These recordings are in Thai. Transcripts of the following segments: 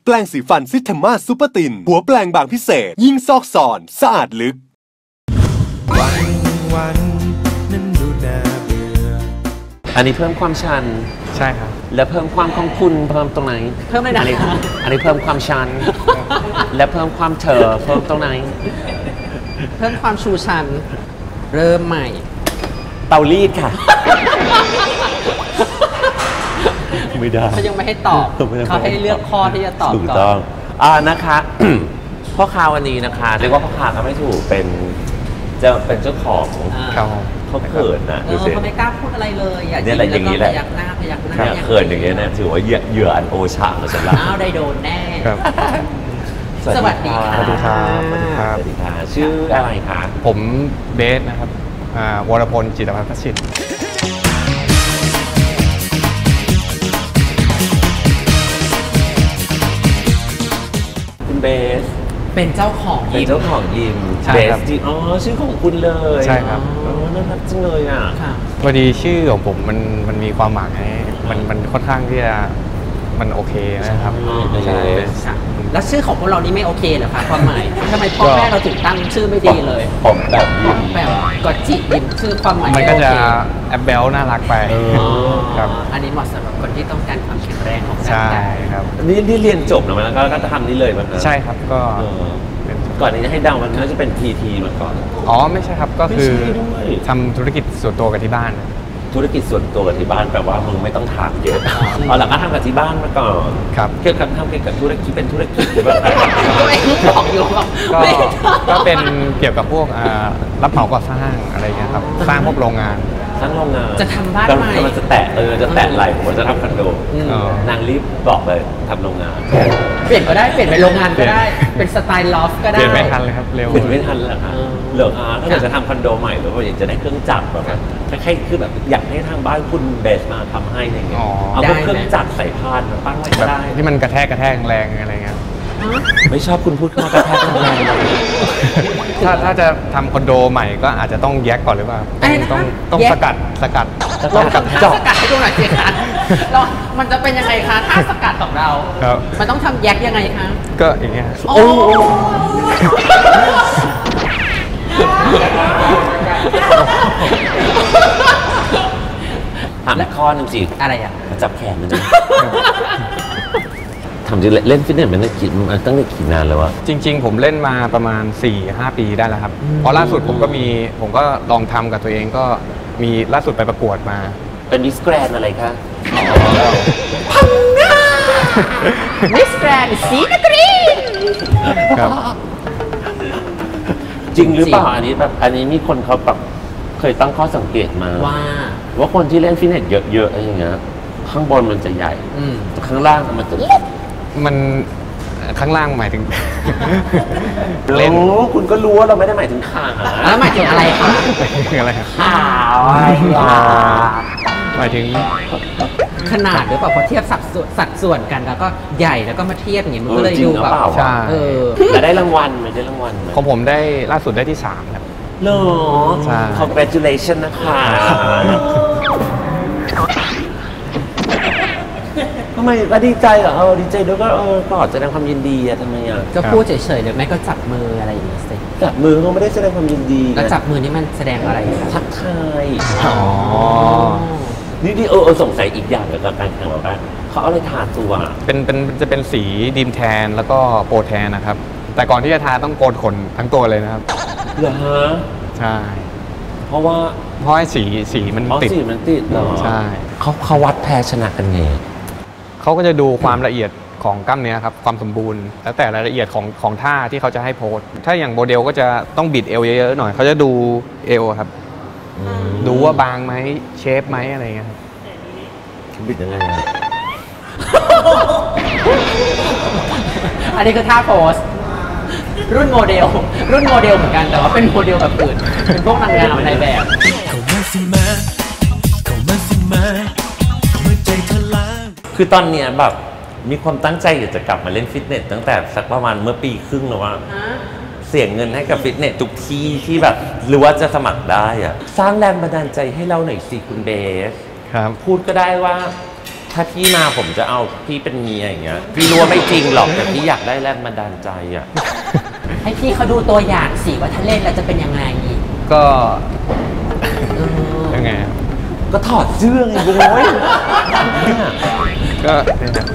แปรงสีฟันซิทาม่าซูเปอร์ตินหัวแปรงบางพิเศษยิ่งซอกซอนสะอาดลึกวันนั้นดูน่าเบื่ออันนี้เพิ่มความชันใช่ครับแล้วเพิ่มความของคุณเพิ่มตรงไหนเพิ่มอะไรนะอันนี้เพิ่มความชันและเพิ่มความเธอเพิ่มตรงไหนเพิ่มความชูชันเริ่มใหม่เตารีดค่ะไม่ได้เขายังไม่ให้ตอบเขาให้เลือกข้อที่จะตอบก่อนถูกต้องนะคะพ่อค้าวันนี้นะคะเรียกว่าพ่อค้าก็ไม่ถูกเป็นเจ้าของเขาเขินนะเขาไม่กล้าพูดอะไรเลยเนี่ยอะไรอย่างนี้แหละพยักหน้าเขินอย่างเงี้ยนะถือว่าเหยื่ออันโอชาของฉันละได้โดนแน่สวัสดีค่ะสวัสดีครับสวัสดีครับสวัสดีค่ะชื่ออะไรคะผมเบสนะครับวรพลจิตรพัฒน์ประสิทธิ์คุณเบสเป็นเจ้าของยิมเบสจีชื่อของคุณเลยใช่ครับน่ารักจังเลยอ่ะพอดีชื่อของผมมันมีความหมายมันค่อนข้างที่จะมันโอเคนะครับใช่แล้วชื่อของพวกเรานี่ไม่โอเคเหรอคะความหมายทำไมพ่อแม่เราถึงตั้งชื่อไม่ดีเลยผมแบบก็จิยิมชื่อความหมายมันก็จะแอบเบลน่ารักไปครับอันนี้เหมาะสำหรับคนที่ต้องการความแข็งแรงของร่างกายครับนี่เรียนจบแล้วมันก็ทำนี่เลยมันใช่ครับก็ก่อนนี้ให้เดามันน่าจะเป็น PT มาก่อนไม่ใช่ครับก็คือทำธุรกิจส่วนตัวกับที่บ้านธุรกิจส่วนตัวกับที่บ้านแปลว่ามึงไม่ต้องทำเยอะหลังก็ทำกับที่บ้านมาก่อนครับเกี่ยวกับทำเกี่ยวกับธุรกิจเป็นธุรกิจหรือแบบตัวเองบอกอยู่ก็เป็นเกี่ยวกับพวกรับเหมาก่อสร้างอะไรเงี้ยครับสร้างพวกโรงงานจะทำบ้านใหม่มันจะแตะไหลผมจะทำคอนโดนางรีบบอกเลยทำโรงงานเปลี่ยนก็ได้เปลี่ยนเป็นโรงงานก็ได้เป็นสไตล์ลอฟก็ได้เปลี่ยนไม่ทันเลยครับเร็วไม่ทันแล้วค่ะเหลือถ้าเกิดจะทำคอนโดใหม่หรือว่าอยากจะได้เครื่องจักรแบบคล้ายๆคือแบบอยากให้ทางบ้านคุณเบสมาทำให้อะไรเงี้ยเอาเครื่องจักรใส่พานมาปั้นไว้ก็ได้ที่มันกระแทกแรงอะไรเงี้ยไม่ชอบคุณพูดว่ากระแทกแรงถ้าจะทำคอนโดใหม่ก็อาจจะต้องแยกก่อนหรือเปล่าต้องสกัดลองทำท่าสกัดให้ดูหน่อยสิคะมันจะเป็นยังไงคะท่าสกัดของเรามันต้องทำแยกยังไงคะก็อย่างเงี้ยโอ้ถามข้อหนึ่งสิอะไรอ่ะจับแขนมันทำจริงเล่นฟิตเนสมันตั้งแต่กี่นานแล้ววะจริงๆผมเล่นมาประมาณ 4-5 ปีได้แล้วครับเพราะล่าสุดผมก็ลองทำกับตัวเองก็มีล่าสุดไปประกวดมาเป็นมิสแกรนอะไรคะพังงามิสแกรนสีนครินทร์ครับจริงหรือเปล่าอันนี้มีคนเขาแบบเคยตั้งข้อสังเกตมาว่าคนที่เล่นฟิตเนสเยอะๆอะไรอย่างเงี้ยข้างบนมันจะใหญ่ข้างล่างมันจะมันข้างล่างหมายถึงเล่นคุณก็รู้ว่าเราไม่ได้หมายถึงขาแล้วหมายถึงอะไรคะอะไรครับขาหมายถึงขนาดหรือเปล่าพอเทียบสัดส่วนกันแล้วก็ใหญ่แล้วก็มาเทียบอย่างเงี้ยมันก็เลยดูแบบใช่แต่ได้รางวัลไม่ได้รางวัลของผมได้ล่าสุดได้ที่3ครับเหรอ congratulation นะคะทำไมดีใจเหรอดีใจด้วยก็กอดแสดงความยินดีอะทำไมอะก็พูดเฉยๆหรือไม่ก็จับมืออะไรอย่างเงี้ยสิจับมือก็ไม่ได้แสดงความยินดีแล้วจับมือนี่มันแสดงอะไรทักทายนี่สงสัยอีกอย่างเกี่ยวกับการแข่งแบบเขาเอาอะไรทาตัวจะเป็นสีดีมแทนแล้วก็โปรแทนนะครับแต่ก่อนที่จะทาต้องโกนขนทั้งตัวเลยนะครับเหรอฮะใช่เพราะสีมันติดเหรอใช่เขาวัดแพ้ชนะกันไงเขาก็จะดูความละเอียดของกล้ามเนื้อครับความสมบูรณ์แล้วแต่รายละเอียดของท่าที่เขาจะให้โพสถ้าอย่างโมเดลก็จะต้องบิดเอวเยอะๆหน่อยเขาจะดูเอวครับดูว่าบางไหมเชฟไหมอะไรเงี้ยครับบิดยังไงอันนี้คือท่าโพสรุ่นโมเดลเหมือนกันแต่ว่าเป็นโมเดลแบบอื่นเป็นพวกนางงามในแบบคือตอนเนี้ยแบบมีความตั้งใจอยากจะกลับมาเล่นฟิตเนสตั้งแต่สักประมาณเมื่อปีครึ่งแล้วว่าเสียเงินให้กับฟิตเนสทุกที่แบบหรือว่าจะสมัครได้อะสร้างแรงบันดาลใจให้เราหน่อยสิคุณเบสครับพูดก็ได้ว่าทถ้าพี่มาผมจะเอาพี่เป็นเมียอย่างเงี้ยพี่รู้ว่าไม่จริงหรอกแต่พี่อยากได้แรงบันดาลใจอ่ะให้พี่เขาดูตัวอย่างสิว่าถ้าเล่นแล้วจะเป็นยังไงก็ยังไงครับก็ถอดเสื้อไงโว้ยเนี่ยก็เนี่ยนะ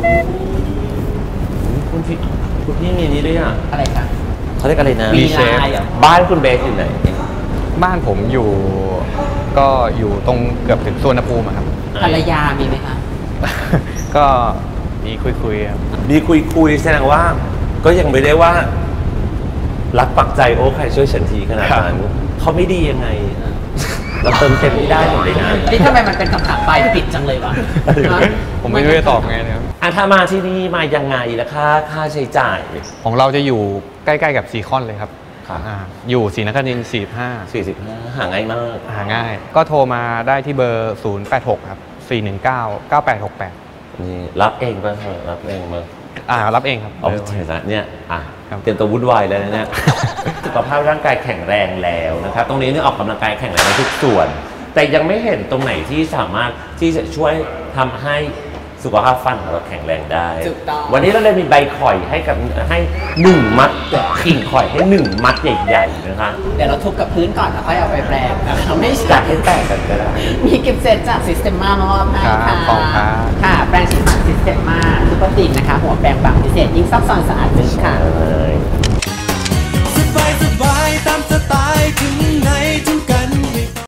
คุณพี่มีนี้ด้วยอ่ะอะไรคะเขาเรียกอะไรนะมีลายเหรอบ้านคุณเบสอยู่ไหนบ้านผมอยู่ก็อยู่ตรงเกือบถึงสวนภูมิอะครับภรรยามีไหมคะก็มีคุยๆครับมีคุยแสดงว่า ก็ยังไม่ได้ว่า รักปักใจโอ้ใครช่วยฉันทีขนาดนั้นเขาไม่ดียังไง เราเติมเต็มที่ได้หมดเลยนะนี่ทำไมมันเป็นคำถามปลายปิดจังเลยวะผมไม่รู้จะตอบไงนะครับถ้ามาที่นี่มายังไงและค่าใช้จ่ายของเราจะอยู่ใกล้ๆกับซีคอนเลยครับครับอยู่ศรีนครินทร์ 45หาง่ายมาก 45หาง่าย ก็โทรมาได้ที่เบอร์ 086 ครับ 419 9868 นี่รับเองป่ะเธอรับเองมั้งรับเองครับเอาเฉยๆเนี่ยครับเตรียมตัววุ่นวายแล้วนะเนี่ย สุขภาพร่างกายแข็งแรงแล้วนะครับ ตรงนี้เนี่ยออกกำลังกายแข็งแรงในทุกส่วน แต่ยังไม่เห็นตรงไหนที่สามารถที่จะช่วยทำให้สุขภาพฟันของเราแข็งแรงได้ถูกต้องวันนี้เราเลยมีใบข่อยให้1 มัดขิงข่อยให้1 มัดใหญ่ๆนะคะเดี๋ยวเราทุบกับพื้นก่อนแล้วค่อยเอาไปแปรงนะคะไม่จัใช่ดให้แตกกันก็ได้มีกิฟต์เซตจากซิสเต็มมามอบให้ครัค่ะบขอบคุณครับค่ะ แปรงสีฟันซิสเต็มมาซุปเปอร์ตินนะคะ หัวแปรงบางพิเศษยิ่งซับซ้อนสะอาดลึกค่ะใช่